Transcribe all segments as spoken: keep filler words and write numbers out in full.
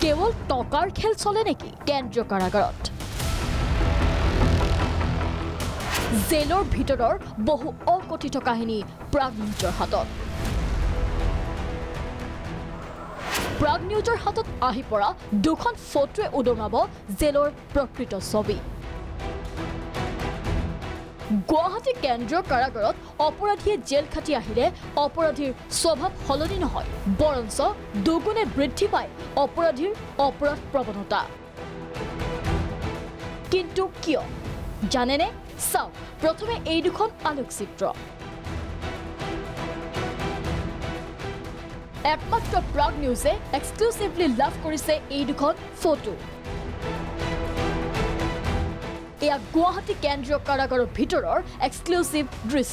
কেৱল টকাৰ খেল চলে নেকি কেন্দ্ৰীয় কাৰাগাৰত জেলৰ ভিতৰৰ বহু অকথিত কাহিনী প্ৰাগ নিউজৰ হাতত প্ৰাগ নিউজৰ হাতত আহি পৰা দুখন ফটোৱে উদঙাব জেলৰ প্ৰকৃত ছবি গুৱাহাটী কেন্দ্ৰীয় কাৰাগাৰত অপৰাধীয়ে জেল খাটি আহিলে অপৰাধীৰ স্বভাৱ সলনি নহয় বৰঞ্চ দুগুণে বৃদ্ধি পায় অপৰাধীৰ অপৰাধ প্ৰৱণতা কিন্তু কিয় জানেনে চাওক প্ৰথমে এই দুখন আলোকচিত্ৰ একমাত্ৰ প্ৰাগ নিউজে এক্সক্লুসিভলি লাভ কৰিছে এই দুখন ফটো এয়া গুৱাহাটী কেন্দ্ৰীয় কাৰাগাৰৰ ভিতৰৰ এক্সক্লুসিভ দৃশ্য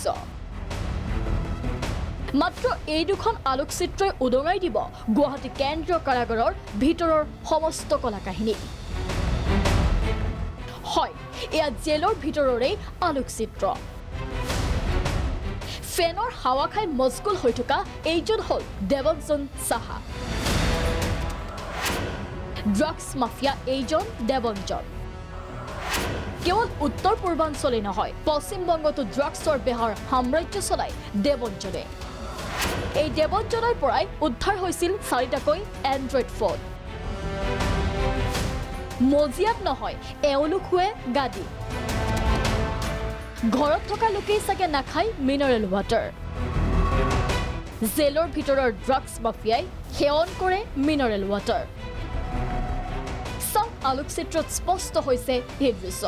মাত্ৰ এই দুখন আলোকচিত্ৰই উদঙাই দিব গুৱাহাটী কেন্দ্ৰীয় কাৰাগাৰৰ ভিতৰৰ সমস্ত কলা কাহিনী হয় এয়া জেলৰ ভিতৰৰে আলোকচিত্ৰ ফেনৰ হাৱা খাই মজগুল হৈ থকা এইজন হল দেৱঞ্জন সাহা ড্ৰাগছ মাফিয়া এইজন দেৱঞ্জন কেৱল উত্তৰ পূৰ্বাঞ্চলে নহয় পশ্চিমবংগতো ড্ৰাগছৰ বেহাৰ সাম্ৰাজ্য চলাই দেৱঞ্জনে এই দেৱঞ্জনৰ পৰাই উদ্ধাৰ হৈছিল চাৰিটাকৈ এণ্ড্ৰইড ফোন মজিয়াত নহয় এওঁলোক হোৱে গাদী ঘৰত থকা লোকেই চাগে নাখায় মিনাৰেল ৱাটাৰ জেলৰ ভিতৰৰ ড্ৰাগছ মাফিয়াই সেৱন কৰে মিনাৰেল ৱাটাৰ চাওক আলোকচিত্ৰত স্পষ্ট হৈছে এই দৃশ্য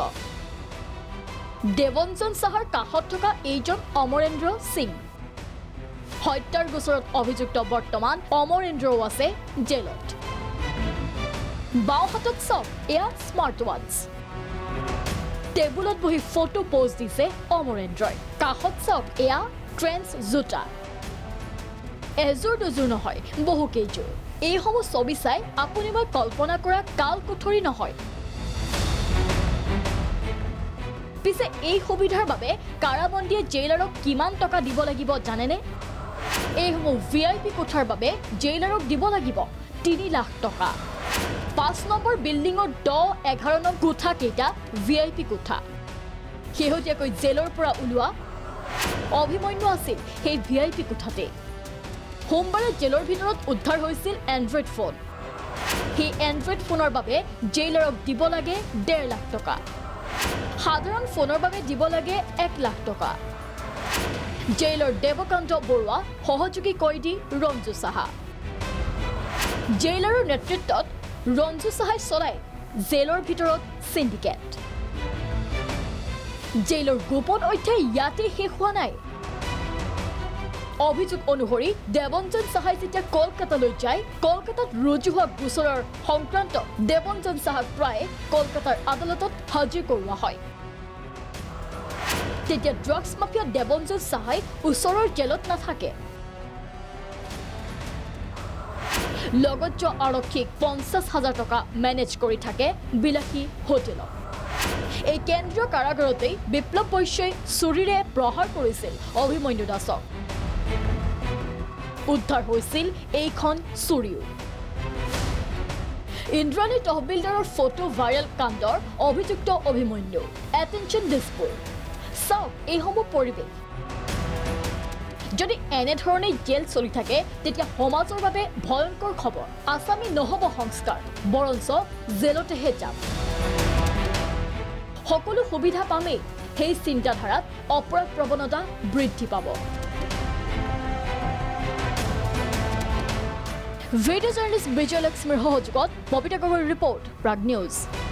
দেৱঞ্জন সাহাৰ কাষত থকা এইজন অমৰেন্দ্ৰ সিং হত্যাৰ গোচৰত অভিযুক্ত বৰ্তমান অমৰেন্দ্ৰও আছে জেলত বাওঁ হাতত চাওক এয়া স্মাৰ্ট ৱাচ টেবুলত বহি ফটো পোজ দিছে অমৰেন্দ্ৰই কাষত চাওক এয়া ট্ৰেন্স জোতা এযোৰ দুযোৰ নহয় বহু কেইযোৰ এইসমূহ ছবি চাই আপুনি মই কল্পনা কৰা কাল কুঠৰি নহয় পিছে এই সুবিধাৰ বাবে কাৰাবন্দীয়ে জেইলাৰক কিমান টকা দিব লাগিব জানেনে এইসমূহ ভিআইপি কোঠাৰ বাবে জেইলাৰক দিব লাগিব তিনি লাখ টকা পাঁচ নম্বৰ বিল্ডিঙৰ দহ এঘাৰ নং কোঠা কেইটা ভিআইপি কোঠা শেহতীয়াকৈ জেলৰ পৰা ওলোৱা অভিমন্যু আছিল সেই ভিআইপি কোঠাতে সোমবাৰে জেলৰ ভিতৰত উদ্ধাৰ হৈছিল এণ্ড্ৰইড ফোন সেই এণ্ড্ৰইড ফোনৰ বাবে জেইলাৰক দিব লাগে ডেৰ লাখ টকা সাধাৰণ ফোনৰ বাবে দিব লাগে এক লাখ টকা জেইলৰ দেৱকান্ত বৰুৱা সহযোগী কয়দী ৰঞ্জু সাহা জেইলাৰৰ নেতৃত্বত ৰঞ্জু সাহাই চলাই জেলৰ ভিতৰত সিন্ডিকেট জেইলৰ গোপন অধ্যায় ইয়াতে শেষ হোৱা নাই অভিযোগ অনুসৰি দেৱঞ্জন সাহাই যেতিয়া কলকাতালৈ যায় কলকাতাত ৰুজু হোৱা গোচৰৰ সংক্ৰান্ত দেৱঞ্জন সাহাক প্ৰায় কলকাতাৰ আদালতত হাজিৰ কৰোৱা হয় তেতিয়া ড্ৰাগছ মাফিয়া দেৱঞ্জন সাহাই ওচৰৰ জেলত নাথাকে লগত যোৱা আৰক্ষীক পঞ্চাছ হাজাৰ টকা মেনেজ কৰি থাকে বিলাসী হোটেলত এই কেন্দ্ৰীয় কাৰাগাৰতেই বিপ্লৱ বৈশ্যই চুৰিৰে প্ৰহাৰ কৰিছিল অভিমন্যু দাসক উদ্ধাৰ হৈছিল এইখন চুৰিও ইন্দ্ৰাণী তহবিলদাৰৰ ফটো ভাইৰেল কাণ্ডৰ অভিযুক্ত অভিমন্যু এটেনশ্যন দিছপুৰ চাওক এইসমূহ পৰিৱেশ যদি এনেধৰণে জেল চলি থাকে তেতিয়া সমাজৰ বাবে ভয়ংকৰ খবৰ আসামী নহব সংস্কাৰ বৰঞ্চ জেলতেহে যাম সকলো সুবিধা পামেই সেই চিন্তাধাৰাত অপৰাধ প্ৰৱণতা বৃদ্ধি পাব ভিডিঅ' জাৰ্নেলিষ্ট বিজয় লক্ষ্মীৰ সহযোগত ববিতা গগৈৰ ৰিপৰ্ট প্ৰাগ নিউজ।